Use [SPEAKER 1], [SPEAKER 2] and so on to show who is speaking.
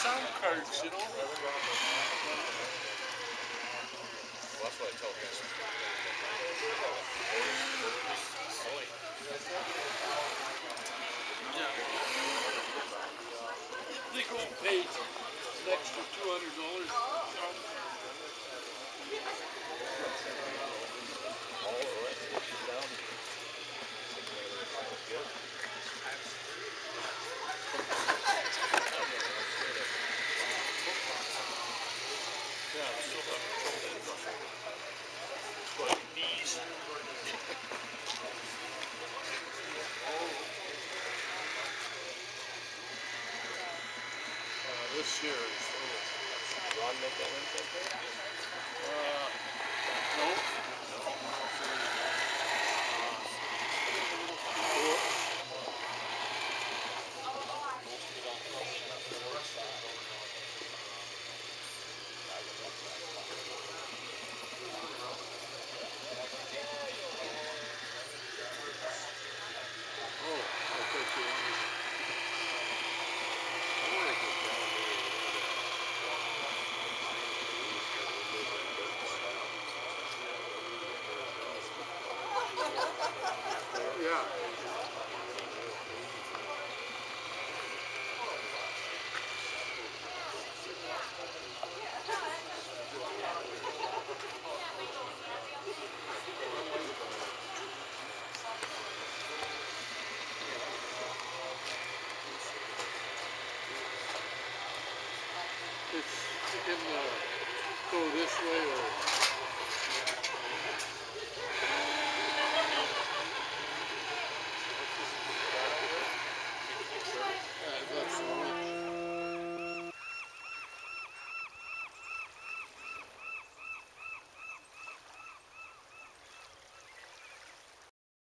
[SPEAKER 1] sound cards, you know.
[SPEAKER 2] Well, that's what I tell guys. Silly.
[SPEAKER 1] Yeah. I think we'll pay an extra $200.
[SPEAKER 2] All the rest of it down. Good.
[SPEAKER 1] Yeah, I still have but knees. This year is
[SPEAKER 2] Ron make that one sometime?
[SPEAKER 1] no. Yeah. It's in the go this way or